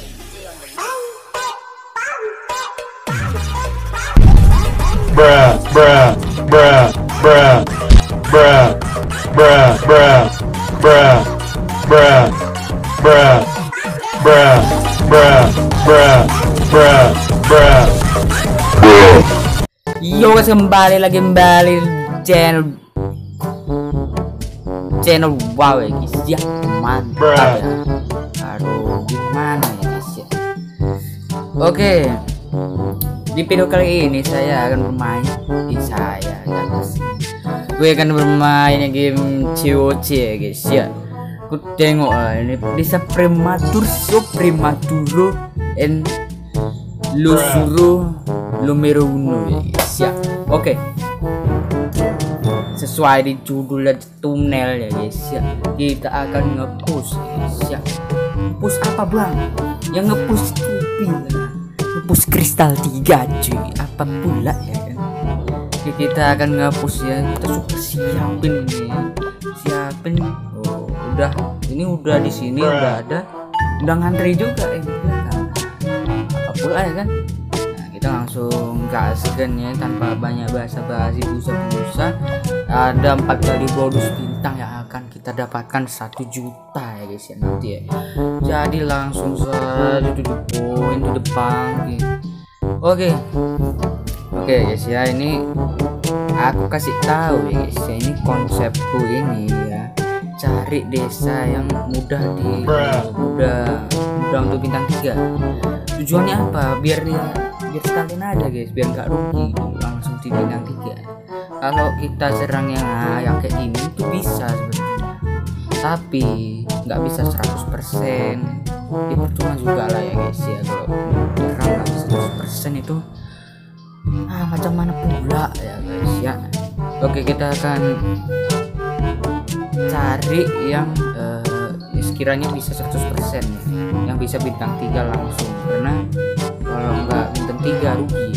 Bruh, bruh, bruh, bruh, bruh, bruh, bruh, bruh, bruh, bruh, bruh, bruh, bruh, bruh, bruh. Yo guys, kembali di channel wow ya guys ya, mantap ya. Aduh, gimana ya guys ya. Oke, di video kali ini saya akan bermain gue akan bermain game COC ya guys ya. Aku tengok ini bisa prematuro and lo numero uno ya guys ya. Oke, sesuai di judul dan thumbnail ya guys ya, kita akan nge-push ya guys ya. Push apa bang? Yang nge-push kopi ya, nge-push kristal 3 cuy, apa pula ya kan. Oke, kita akan nge-push ya, kita sudah siapin. Oh, udah di sini udah ada, udah ngantri juga apa pula ya kan. Kita langsung gaskan ya tanpa banyak basa-basi, busa-busa. Ada 4 kali bonus bintang yang akan kita dapatkan 1 juta ya guys ya nanti ya. Jadi langsung saja to the point, to the point. Oke guys ya, ini aku kasih tahu ya guys ya, ini konsepku ini ya, cari desa yang mudah untuk bintang 3. Tujuannya apa? Biar sekalian ada guys, biar nggak rugi langsung di bintang 3. Kalau kita serang yang kayak gini itu bisa sebenarnya, tapi nggak bisa 100%. Itu percuma juga lah ya guys ya, kalau serang nggak bisa 100% itu macam mana pula ya guys ya. Oke, kita akan cari yang sekiranya bisa 100% ya, yang bisa bintang 3 langsung, karena kalau nggak bintang 3 rugi.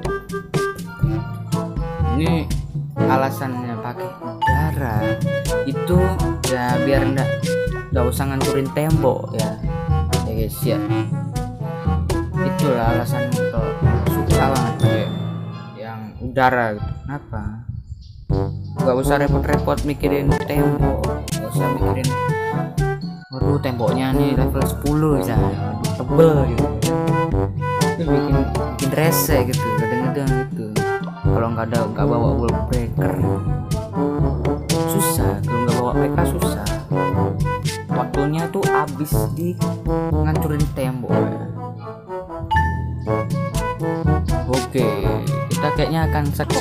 Ini alasannya pakai udara itu ya, biar nggak usah ngancurin tembok ya guys ya. Itulah alasan kalau suka banget pakai yang udara gitu. Kenapa? Nggak usah repot-repot mikirin tembok, nggak usah mikirin waduh temboknya nih level 10 ya, tebel gitu. Itu bikin rese gitu, kadang-kadang gitu. Kalau nggak bawa wall breaker susah, kalau nggak bawa PK susah, waktunya tuh habis di ngancurin tembok ya. Oke, kita kayaknya akan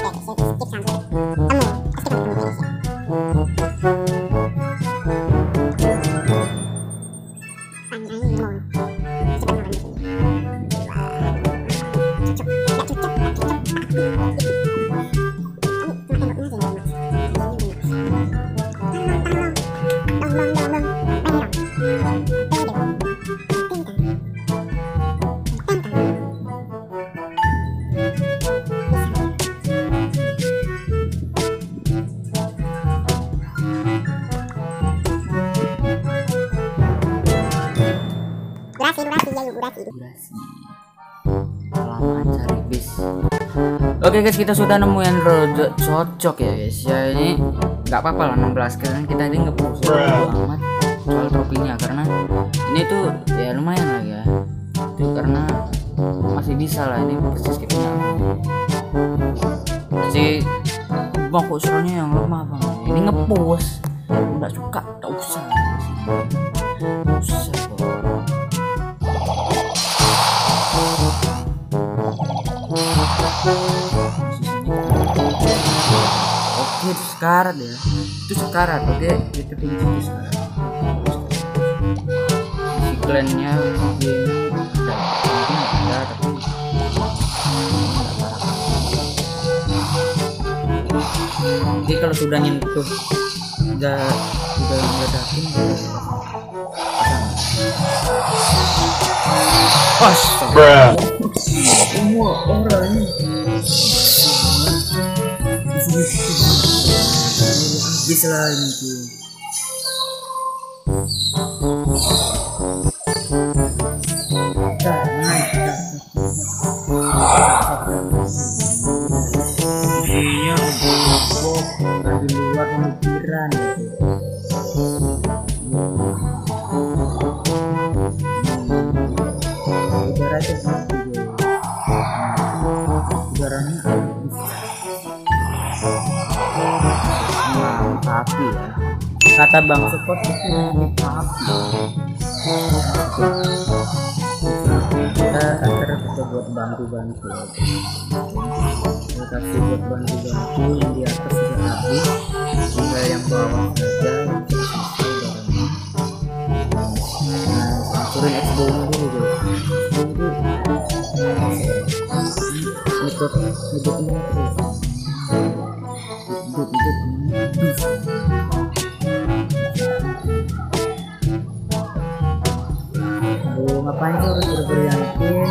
durasi kelamaan cari bis. Oke guys, kita sudah nemu yang cocok ya guys ya. Ini nggak apa-apa lah 16, karena kita ini nge-push amat soal tropinya, karena ini tuh ya lumayan lah ya itu, karena masih bisa lah. Ini persis kayak punya si bangku serunya yang lemah banget. Ini nge-push, nggak suka, tak usah Oke, itu sekarat ya, itu sekarat. Oke, kita pilih itu sekarat. Iklannya ada tapi jadi kalau sudah nyentuh udah ngeledakin Bruh. Semua orang habis lah ini tuh. kata bang support itu kita kita buat bantu-bantu kita kasih buat bantu-bantu yang di atas sudah habis, tinggal yang bawah saja yang hancurin Xbox dulu guys. Hidupnya terus ngapain sih harus berberiantin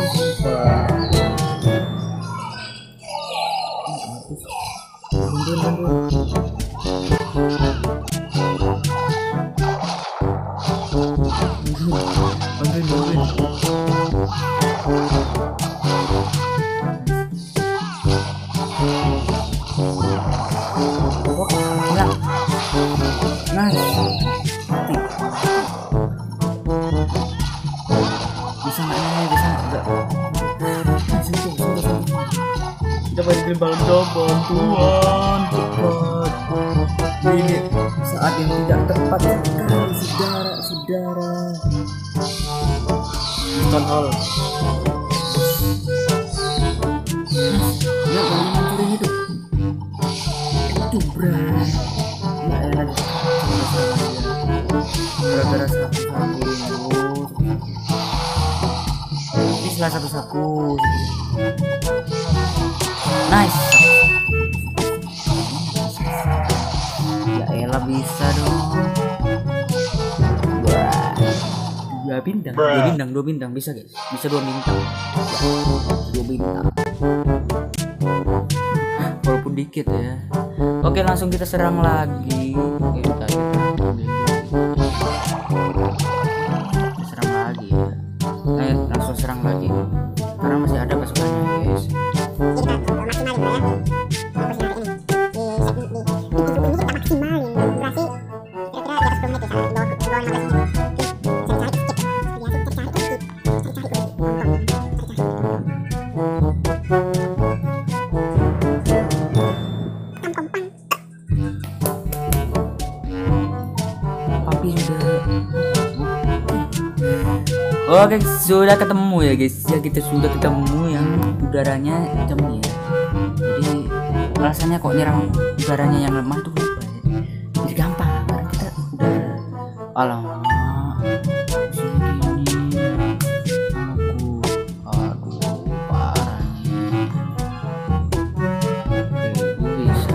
kita panggil bantuan cepat. Ini saat yang tidak tepat sekali saudara-saudara. Town hall. Ya kalau hancurin itu bro. Ya elah. Gara-gara sapu-sapu. Ini salah satu sapu. Nice. Ya elah bisa dong. Dua bintang bisa guys. Bisa 2 bintang. 2 bintang. Walaupun dikit ya. Oke, langsung kita serang lagi. Kita serang lagi ya. Langsung serang lagi. Karena masih ada pasukannya guys. Oke, sudah ketemu ya guys. Ya kita sudah ketemu yang udaranya hitam ya. Jadi alasannya kok nyerang udaranya yang lemah tuh apa ya? Jadi gampang karena kita udah alamak sini aduh parahnya. Oke, bisa.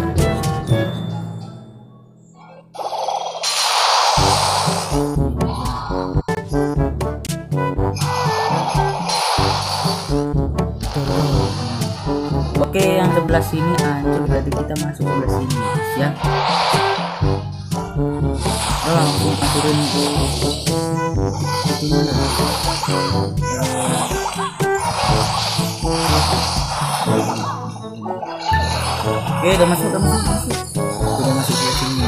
Oke, yang sebelah sini hancur, berarti kita masuk sebelah sini ya. Langsung hancurin itu mana? Oke, udah masuk sebelah sini.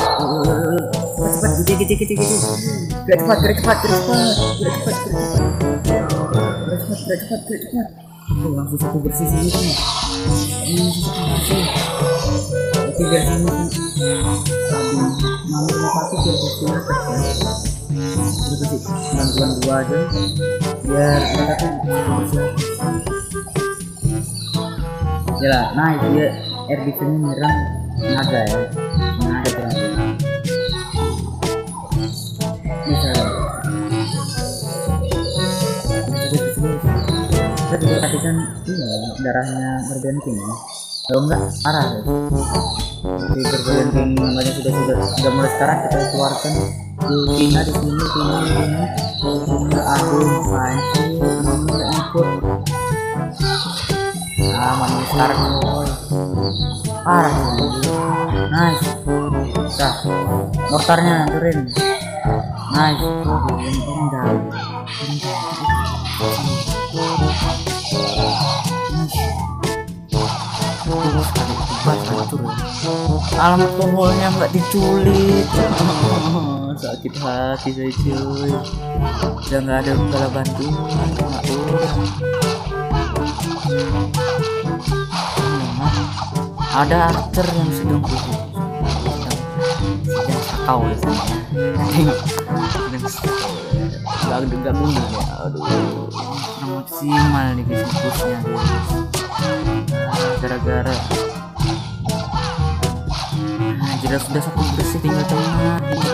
Cepat, cepat. Oh, langsung satu bersih sini kan. Ini satu bersih. Oke guys, ini nama satu biar bersih atas ya. Terus bantuan 2 aja biar mereka tuh bersih. Yalah, nah itu ya air defense nyerang naga ya. Naga berarti. Bisa. Kita juga perhatikan darahnya berbenting ya. Kalau enggak parah ya. Jadi berbenting namanya sudah mulai sekarang kita keluarkan Tina di sini, Tina agung panci ini ikut. Nah, mana sekarang parah ya. Nice. Nah, mortarnya hancurin. Nice. Alamat pengolnya nggak diculik. Sakit hati saya cuy. Udah nggak ada bala bantuan. Ada archer yang sedang kau di sana ya. Nggak bunyi ya. Aduh, kurang maksimal nih guys fokusnya guys. Gara-gara jelas sudah satu bersih, tinggal tengah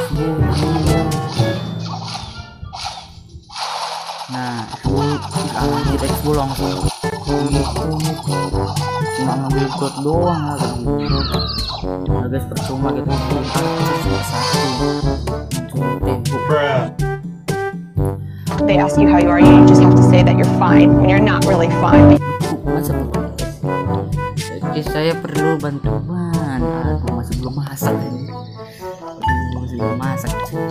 nah kita expo langsung gitu cuma ngambil dot doang lah gitu. Nah guys percuma gitu cuma satu tempo. They ask you how you are, you just have to say that you're fine when you're not really fine. Masa jadi saya perlu bantuan. Aduh masih belum masak ini. Aduh masih belum masak.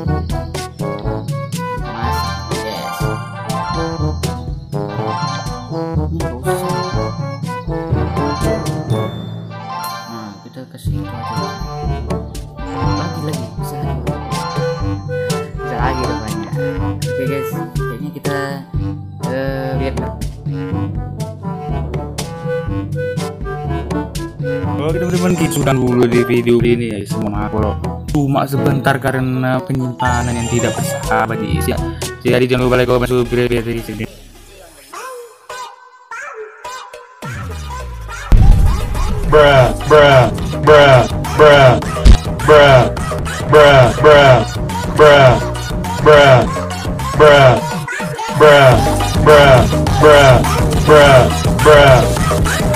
Yes. Nah kita kasih itu aja. Lagi bisa lagi rupanya. Oke guys, kayaknya kita lihat. Oke teman-teman, kita sudah dulu di video ini ya, semua kalau cuma sebentar karena penyimpanan yang tidak bersahabat di isi. Jadi jangan lupa like, comment, subscribe di sini. Bruh, bruh, bruh, bruh, bruh, bruh, bruh, bruh, bruh, bruh, bruh, bruh, bruh, bruh, bruh.